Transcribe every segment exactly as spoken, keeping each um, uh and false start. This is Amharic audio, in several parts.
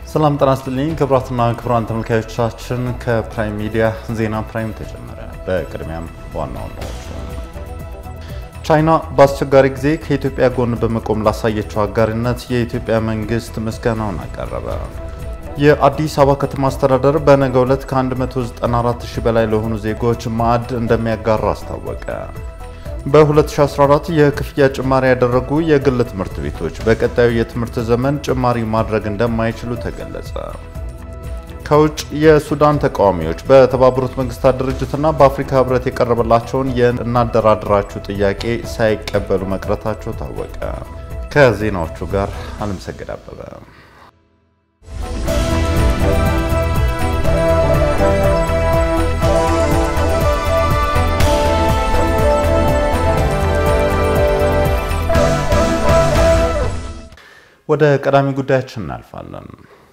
ሰላም ጤና ይስጥልኝ ክቡራትና ክቡራን ተመልካቾቻችን ከፕራይም ሚዲያ ዜና ፕራይም ተጀመረ። በቅድሚያም ዋና ዋናዎቹ ቻይና በአስቸጋሪ ጊዜ ከኢትዮጵያ ጎን በመቆም ላሳየችው አጋርነት የኢትዮጵያ መንግስት ምስጋናውን አቀረበ። የአዲስ አበባ ከተማ አስተዳደር በነገው ዕለት ከ194 ሺህ በላይ ለሆኑ ዜጎች ማዕድ እንደሚያጋራ አስታወቀ። በ2014 የክፍያ ጭማሪ ያደረጉ የግል ትምህርት ቤቶች በቀጣዩ የትምህርት ዘመን ጭማሪ ማድረግ እንደማይችሉ ተገለጸ። ከውጭ የሱዳን ተቃዋሚዎች በተባበሩት መንግስታት ድርጅትና በአፍሪካ ህብረት የቀረበላቸውን የእናደራድራችሁ ጥያቄ ሳይቀበሉ መቅረታቸው ታወቀ። ከዜናዎቹ ጋር አለምሰገድ አበበ። ወደ ቀዳሚ ጉዳያችን እናልፋለን።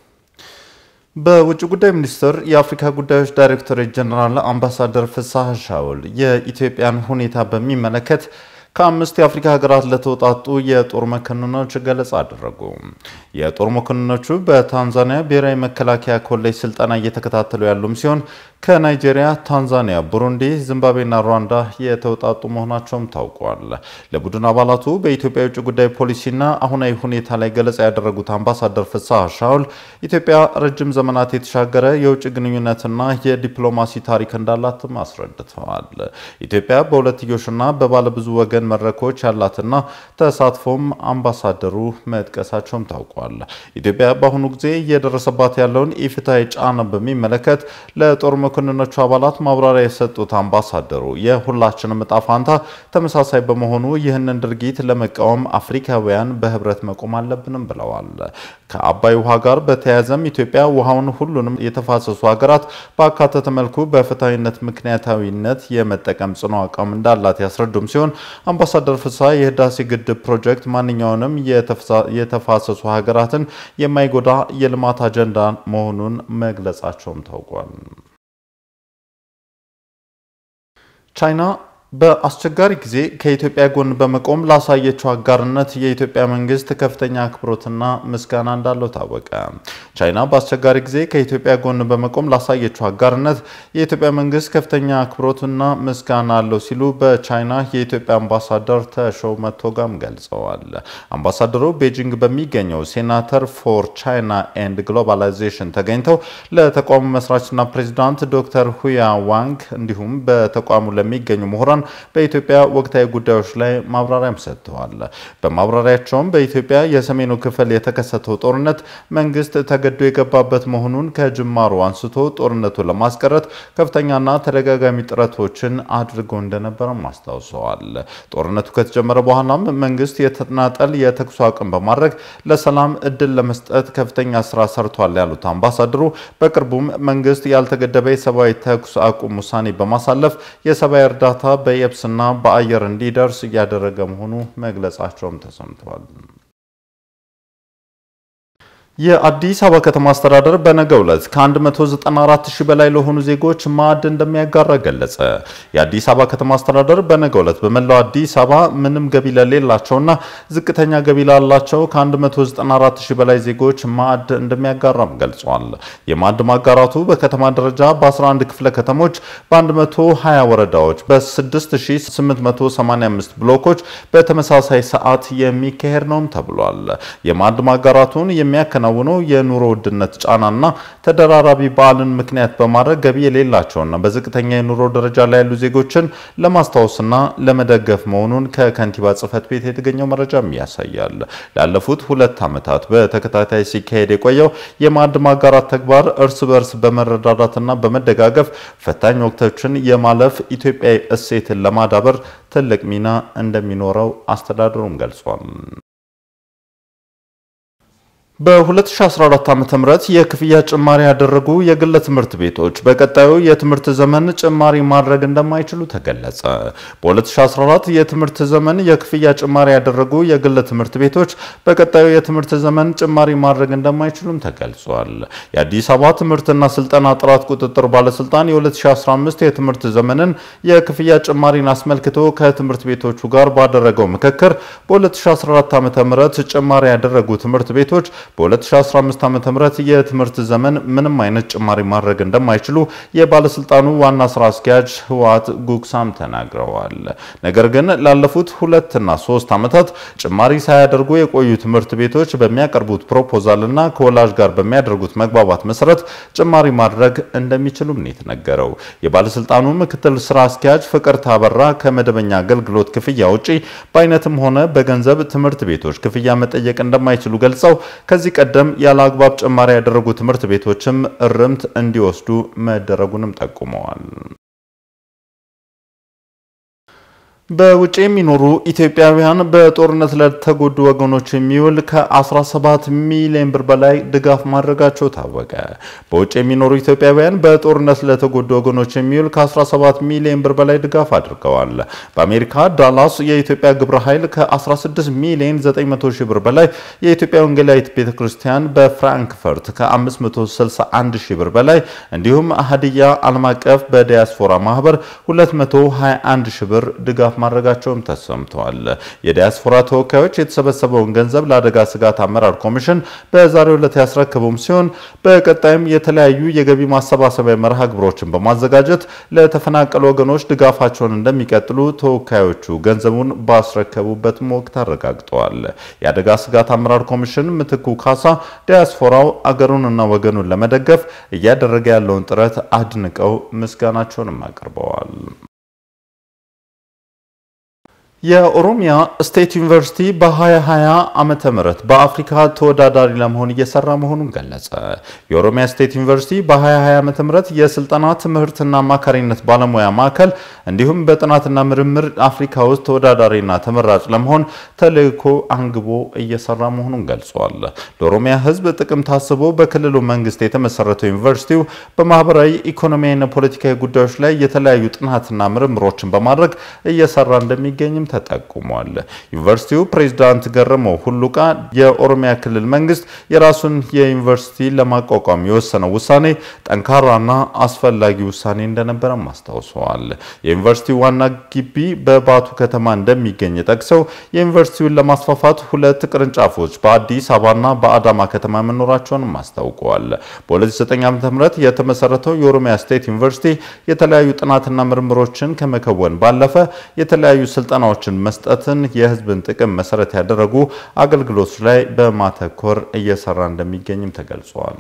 በውጭ ጉዳይ ሚኒስቴር የአፍሪካ ጉዳዮች ዳይሬክተር ጀነራል አምባሳደር ፍሳሐ ሻውል የኢትዮጵያን ሁኔታ በሚመለከት ከአምስት የአፍሪካ ሀገራት ለተወጣጡ የጦር መኮንኖች ገለጻ አደረጉ። የጦር መኮንኖቹ በታንዛኒያ ብሔራዊ መከላከያ ኮሌጅ ስልጠና እየተከታተሉ ያሉም ሲሆን ከናይጄሪያ፣ ታንዛኒያ፣ ቡሩንዲ፣ ዚምባብዌና ሩዋንዳ የተወጣጡ መሆናቸውም ታውቋል። ለቡድን አባላቱ በኢትዮጵያ የውጭ ጉዳይ ፖሊሲና አሁናዊ ሁኔታ ላይ ገለጻ ያደረጉት አምባሳደር ፍሳሐ ሻውል ኢትዮጵያ ረጅም ዘመናት የተሻገረ የውጭ ግንኙነትና የዲፕሎማሲ ታሪክ እንዳላትም አስረድተዋል። ኢትዮጵያ በሁለትዮሽና በባለብዙ ወገን መድረኮች ያላትና ተሳትፎም አምባሳደሩ መጥቀሳቸውም ታውቋል። ኢትዮጵያ በአሁኑ ጊዜ እየደረሰባት ያለውን ኢፍትሐዊ ጫና በሚመለከት ለጦር መኮንኖቹ አባላት ማብራሪያ የሰጡት አምባሳደሩ የሁላችንም ዕጣ ፈንታ ተመሳሳይ በመሆኑ ይህንን ድርጊት ለመቃወም አፍሪካውያን በህብረት መቆም አለብንም ብለዋል። ከአባይ ውሃ ጋር በተያያዘም ኢትዮጵያ ውሃውን ሁሉንም የተፋሰሱ ሀገራት በአካተተ መልኩ በፍትሐዊነት ምክንያታዊነት የመጠቀም ጽኑ አቋም እንዳላት ያስረዱም ሲሆን አምባሳደር ፍሳሐ የህዳሴ ግድብ ፕሮጀክት ማንኛውንም የተፋሰሱ ሀገራትን የማይጎዳ የልማት አጀንዳ መሆኑን መግለጻቸውም ታውቋል። ቻይና በአስቸጋሪ ጊዜ ከኢትዮጵያ ጎን በመቆም ላሳየችው አጋርነት የኢትዮጵያ መንግስት ከፍተኛ አክብሮትና ምስጋና እንዳለው ታወቀ። ቻይና በአስቸጋሪ ጊዜ ከኢትዮጵያ ጎን በመቆም ላሳየችው አጋርነት የኢትዮጵያ መንግስት ከፍተኛ አክብሮትና ምስጋና አለው ሲሉ በቻይና የኢትዮጵያ አምባሳደር ተሾመ ቶጋም ገልጸዋል። አምባሳደሩ ቤጂንግ በሚገኘው ሴናተር ፎር ቻይና ኤንድ ግሎባላይዜሽን ተገኝተው ለተቋሙ መስራችና ፕሬዝዳንት ዶክተር ሁያ ዋንግ እንዲሁም በተቋሙ ለሚገኙ ምሁራን በኢትዮጵያ ወቅታዊ ጉዳዮች ላይ ማብራሪያም ሰጥተዋል። በማብራሪያቸውም በኢትዮጵያ የሰሜኑ ክፍል የተከሰተው ጦርነት መንግስት ተገዶ የገባበት መሆኑን ከጅማሩ አንስቶ ጦርነቱን ለማስቀረት ከፍተኛና ተደጋጋሚ ጥረቶችን አድርጎ እንደነበረም አስታውሰዋል። ጦርነቱ ከተጀመረ በኋላም መንግስት የተናጠል የተኩስ አቁም በማድረግ ለሰላም እድል ለመስጠት ከፍተኛ ስራ ሰርቷል ያሉት አምባሳደሩ በቅርቡም መንግስት ያልተገደበ የሰብአዊ ተኩስ አቁም ውሳኔ በማሳለፍ የሰብአዊ እርዳታ በየብስና በአየር እንዲደርስ ያደረገ መሆኑ መግለጻቸውም ተሰምቷል። የአዲስ አበባ ከተማ አስተዳደር በነገው ዕለት ከ194 ሺህ በላይ ለሆኑ ዜጎች ማዕድ እንደሚያጋራ ገለጸ። የአዲስ አበባ ከተማ አስተዳደር በነገው ዕለት በመላው አዲስ አበባ ምንም ገቢ ለሌላቸውና ዝቅተኛ ገቢ ላላቸው ከ194 ሺህ በላይ ዜጎች ማዕድ እንደሚያጋራም ገልጿል። የማዕድ ማጋራቱ በከተማ ደረጃ በ11 ክፍለ ከተሞች በ120 ወረዳዎች በ6885 ብሎኮች በተመሳሳይ ሰዓት የሚካሄድ ነውም ተብሏል። የማዕድ ማጋራቱን የሚያከና ነው የኑሮ ውድነት ጫናና ተደራራቢ በዓልን ምክንያት በማድረግ ገቢ የሌላቸውና በዝቅተኛ የኑሮ ደረጃ ላይ ያሉ ዜጎችን ለማስታወስና ለመደገፍ መሆኑን ከከንቲባ ጽሕፈት ቤት የተገኘው መረጃም ያሳያል። ላለፉት ሁለት ዓመታት በተከታታይ ሲካሄድ የቆየው የማዕድ ማጋራት ተግባር እርስ በርስ በመረዳዳትና በመደጋገፍ ፈታኝ ወቅቶችን የማለፍ ኢትዮጵያዊ እሴትን ለማዳበር ትልቅ ሚና እንደሚኖረው አስተዳደሩም ገልጿል። በ2014 ዓመተ ምህረት የክፍያ ጭማሪ ያደረጉ የግል ትምህርት ቤቶች በቀጣዩ የትምህርት ዘመን ጭማሪ ማድረግ እንደማይችሉ ተገለጸ። በ2014 የትምህርት ዘመን የክፍያ ጭማሪ ያደረጉ የግል ትምህርት ቤቶች በቀጣዩ የትምህርት ዘመን ጭማሪ ማድረግ እንደማይችሉም ተገልጿል። የአዲስ አበባ ትምህርትና ስልጠና ጥራት ቁጥጥር ባለስልጣን የ2015 የትምህርት ዘመንን የክፍያ ጭማሪን አስመልክቶ ከትምህርት ቤቶቹ ጋር ባደረገው ምክክር በ2014 ዓመተ ምህረት ጭማሪ ያደረጉ ትምህርት ቤቶች በ2015 ዓ.ም የትምህርት ዘመን ምንም አይነት ጭማሪ ማድረግ እንደማይችሉ የባለስልጣኑ ዋና ስራ አስኪያጅ ህወሓት ጉግሳም ተናግረዋል። ነገር ግን ላለፉት ሁለት እና ሶስት ዓመታት ጭማሪ ሳያደርጉ የቆዩ ትምህርት ቤቶች በሚያቀርቡት ፕሮፖዛልና ከወላጅ ጋር በሚያደርጉት መግባባት መሰረት ጭማሪ ማድረግ እንደሚችሉም ነው የተነገረው። የባለስልጣኑ ምክትል ስራ አስኪያጅ ፍቅር ታበራ ከመደበኛ አገልግሎት ክፍያ ውጪ በአይነትም ሆነ በገንዘብ ትምህርት ቤቶች ክፍያ መጠየቅ እንደማይችሉ ገልጸው ከዚህ ቀደም ያለ አግባብ ጭማሪ ያደረጉ ትምህርት ቤቶችም እርምት እንዲወስዱ መደረጉንም ጠቁመዋል። በውጭ የሚኖሩ ኢትዮጵያውያን በጦርነት ለተጎዱ ወገኖች የሚውል ከ17 ሚሊዮን ብር በላይ ድጋፍ ማድረጋቸው ታወቀ። በውጭ የሚኖሩ ኢትዮጵያውያን በጦርነት ለተጎዱ ወገኖች የሚውል ከ17 ሚሊዮን ብር በላይ ድጋፍ አድርገዋል። በአሜሪካ ዳላስ የኢትዮጵያ ግብረ ኃይል ከ16 ሚሊዮን ዘጠኝ መቶ ሺህ ብር በላይ፣ የኢትዮጵያ ወንጌላዊት ቤተክርስቲያን በፍራንክፈርት ከ561 ሺህ ብር በላይ እንዲሁም ሀዲያ ዓለም አቀፍ በዲያስፖራ ማህበር ሁለት መቶ ሃያ አንድ ሺህ ብር ድጋፍ ማድረጋቸውም ተሰምቷል። የዲያስፖራ ተወካዮች የተሰበሰበውን ገንዘብ ለአደጋ ስጋት አመራር ኮሚሽን በዛሬው ዕለት ያስረከቡም ሲሆን በቀጣይም የተለያዩ የገቢ ማሰባሰቢያ መርሃ ግብሮችን በማዘጋጀት ለተፈናቀሉ ወገኖች ድጋፋቸውን እንደሚቀጥሉ ተወካዮቹ ገንዘቡን ባስረከቡበት ወቅት አረጋግጠዋል። የአደጋ ስጋት አመራር ኮሚሽን ምትኩ ካሳ ዲያስፖራው አገሩንና ወገኑን ለመደገፍ እያደረገ ያለውን ጥረት አድንቀው ምስጋናቸውንም አቅርበዋል። የኦሮሚያ ስቴት ዩኒቨርሲቲ በ2020 ዓመተ ምህረት በአፍሪካ ተወዳዳሪ ለመሆን እየሰራ መሆኑን ገለጸ። የኦሮሚያ ስቴት ዩኒቨርሲቲ በ2020 ዓመተ ምህረት የስልጠና ትምህርትና አማካሪነት ባለሙያ ማዕከል እንዲሁም በጥናትና ምርምር አፍሪካ ውስጥ ተወዳዳሪና ተመራጭ ለመሆን ተልዕኮ አንግቦ እየሰራ መሆኑን ገልጿል። ለኦሮሚያ ሕዝብ ጥቅም ታስቦ በክልሉ መንግስት የተመሰረተው ዩኒቨርሲቲው በማህበራዊ ኢኮኖሚያዊና ፖለቲካዊ ጉዳዮች ላይ የተለያዩ ጥናትና ምርምሮችን በማድረግ እየሰራ እንደሚገኝ ተጠቁሟል። ዩኒቨርሲቲው ፕሬዝዳንት ገረመው ሁሉቃ የኦሮሚያ ክልል መንግስት የራሱን የዩኒቨርሲቲ ለማቋቋም የወሰነው ውሳኔ ጠንካራና አስፈላጊ ውሳኔ እንደነበረ ማስታወሰዋል። የዩኒቨርሲቲው ዋና ግቢ በባቱ ከተማ እንደሚገኝ ጠቅሰው የዩኒቨርሲቲውን ለማስፋፋት ሁለት ቅርንጫፎች በአዲስ አበባና በአዳማ ከተማ መኖራቸውን ማስታውቀዋል። በ2009 ዓ.ም የተመሰረተው የኦሮሚያ ስቴት ዩኒቨርሲቲ የተለያዩ ጥናትና ምርምሮችን ከመከወን ባለፈ የተለያዩ ስልጠናዎች መስጠትን የህዝብን ጥቅም መሰረት ያደረጉ አገልግሎቶች ላይ በማተኮር እየሰራ እንደሚገኝም ተገልጿል።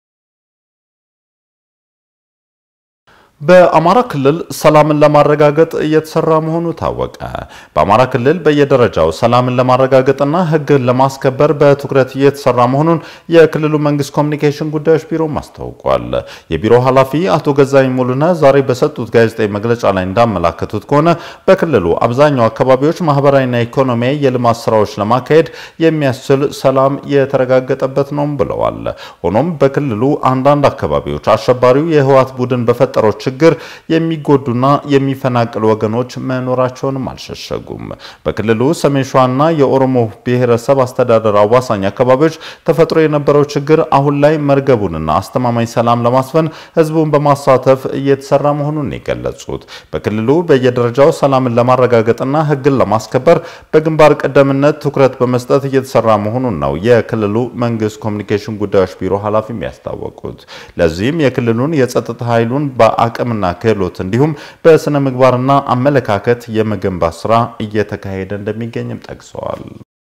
በአማራ ክልል ሰላምን ለማረጋገጥ እየተሰራ መሆኑ ታወቀ። በአማራ ክልል በየደረጃው ሰላምን ለማረጋገጥና ህግን ለማስከበር በትኩረት እየተሰራ መሆኑን የክልሉ መንግስት ኮሚኒኬሽን ጉዳዮች ቢሮ ማስታውቋል። የቢሮው ኃላፊ አቶ ገዛኝ ሙሉነህ ዛሬ በሰጡት ጋዜጣዊ መግለጫ ላይ እንዳመላከቱት ከሆነ በክልሉ አብዛኛው አካባቢዎች ማህበራዊና ኢኮኖሚያዊ የልማት ስራዎች ለማካሄድ የሚያስችል ሰላም የተረጋገጠበት ነው ብለዋል። ሆኖም በክልሉ አንዳንድ አካባቢዎች አሸባሪው የህወሓት ቡድን በፈጠረው ችግር የሚጎዱና የሚፈናቀሉ ወገኖች መኖራቸውንም አልሸሸጉም። በክልሉ ሰሜን ሸዋና የኦሮሞ ብሔረሰብ አስተዳደር አዋሳኝ አካባቢዎች ተፈጥሮ የነበረው ችግር አሁን ላይ መርገቡንና አስተማማኝ ሰላም ለማስፈን ህዝቡን በማሳተፍ እየተሰራ መሆኑን የገለጹት በክልሉ በየደረጃው ሰላምን ለማረጋገጥና ህግን ለማስከበር በግንባር ቀደምትነት ትኩረት በመስጠት እየተሰራ መሆኑን ነው የክልሉ መንግስት ኮሚኒኬሽን ጉዳዮች ቢሮ ኃላፊ ያስታወቁት። ለዚህም የክልሉን የጸጥታ ኃይሉን በአቅምና ክህሎት እንዲሁም በስነ ምግባርና አመለካከት የመገንባት ስራ እየተካሄደ እንደሚገኝም ጠቅሰዋል።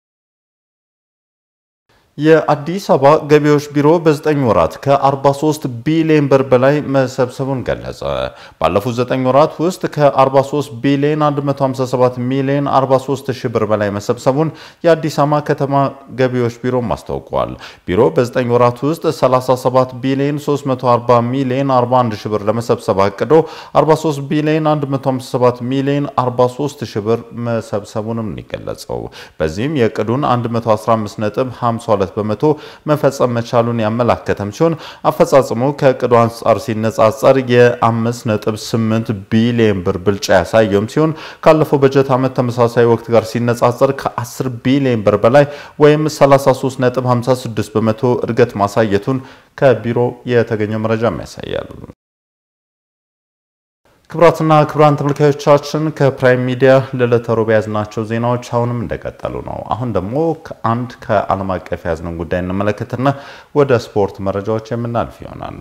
የአዲስ አበባ ገቢዎች ቢሮ በዘጠኝ ወራት ከ43 ቢሊዮን ብር በላይ መሰብሰቡን ገለጸ። ባለፉት ዘጠኝ ወራት ውስጥ ከ43 ቢሊዮን አንድ መቶ ሃምሳ ሰባት ሚሊዮን አርባ ሶስት ሺህ ብር በላይ መሰብሰቡን የአዲስ አበባ ከተማ ገቢዎች ቢሮ አስታውቋል። ቢሮ በዘጠኝ ወራት ውስጥ ሰላሳ ሰባት ቢሊዮን ሶስት መቶ አርባ ሚሊዮን አርባ አንድ ሺህ ብር ለመሰብሰብ አቅዶ አርባ ሶስት ቢሊዮን አንድ መቶ ሃምሳ ሰባት ሚሊዮን አርባ ሶስት ሺህ ብር መሰብሰቡንም ይገለጻል። በዚህም የቅዱን አንድ መቶ አስራ አምስት ነጥብ ሃምሳ ሁለት በመቶ መፈጸም መቻሉን ያመላከተም ሲሆን አፈጻጸሙ ከቅዱ አንጻር ሲነጻጸር የ5 ነጥብ ስምንት ቢሊዮን ብር ብልጫ ያሳየም ሲሆን ካለፈው በጀት ዓመት ተመሳሳይ ወቅት ጋር ሲነጻጸር ከ10 ቢሊዮን ብር በላይ ወይም ሰላሳ ሶስት ነጥብ ሃምሳ ስድስት በመቶ እድገት ማሳየቱን ከቢሮ የተገኘው መረጃ ያሳያል። ክብራትና ክብራን ተመልካቾቻችን ከፕራይም ሚዲያ ለለተሩ ያዝናቸው ዜናዎች አሁንም እንደቀጠሉ ነው። አሁን ደግሞ ከአንድ ከዓለም አቀፍ ያዝነው ጉዳይ እንመለከትና ወደ ስፖርት መረጃዎች የምናልፍ ይሆናል።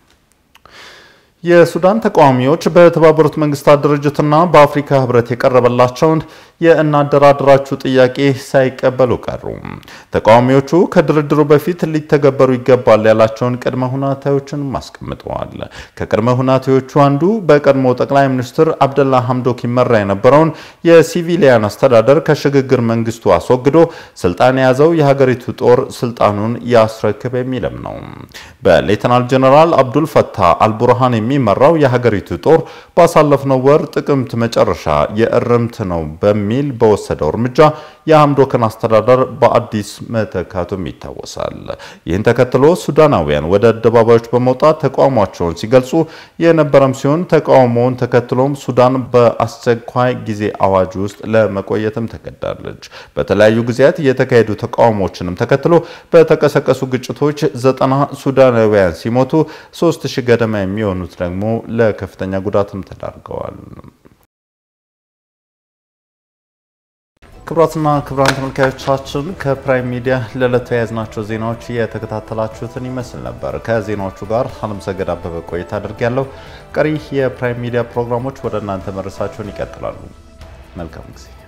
የሱዳን ተቃዋሚዎች በተባበሩት መንግስታት ድርጅትና በአፍሪካ ህብረት የቀረበላቸውን የእናደራድራችሁ ጥያቄ ሳይቀበሉ ቀሩ። ተቃዋሚዎቹ ከድርድሩ በፊት ሊተገበሩ ይገባል ያላቸውን ቅድመ ሁኔታዎችን ማስቀምጠዋል። ከቅድመ ሁኔታዎቹ አንዱ በቀድሞ ጠቅላይ ሚኒስትር አብደላ ሐምዶክ ይመራ የነበረውን የሲቪሊያን አስተዳደር ከሽግግር መንግስቱ አስወግዶ ስልጣን የያዘው የሀገሪቱ ጦር ስልጣኑን ያስረክብ የሚልም ነው። በሌተናል ጀነራል አብዱል ፈታህ አልቡርሃን የሚመራው የሀገሪቱ ጦር ባሳለፍነው ወር ጥቅምት መጨረሻ የእርምት ነው በሚል በወሰደው እርምጃ የሐምዶክን አስተዳደር በአዲስ መተካቱም ይታወሳል። ይህን ተከትሎ ሱዳናውያን ወደ አደባባዮች በመውጣት ተቃውሟቸውን ሲገልጹ የነበረም ሲሆን ተቃውሞውን ተከትሎም ሱዳን በአስቸኳይ ጊዜ አዋጅ ውስጥ ለመቆየትም ተገዳለች። በተለያዩ ጊዜያት የተካሄዱ ተቃውሞዎችንም ተከትሎ በተቀሰቀሱ ግጭቶች ዘጠና ሱዳናውያን ሲሞቱ ሶስት ሺህ ገደማ የሚሆኑት ደግሞ ለከፍተኛ ጉዳትም ተዳርገዋል። ክብራትና ክብራን ተመልካቾቻችን ከፕራይም ሚዲያ ለለቱ ያዝናቸው ዜናዎች የተከታተላችሁትን ይመስል ነበር። ከዜናዎቹ ጋር አለምሰገድ አበበ ቆይታ አድርጌያለሁ። ቀሪ የፕራይም ሚዲያ ፕሮግራሞች ወደ እናንተ መድረሳቸውን ይቀጥላሉ። መልካም ጊዜ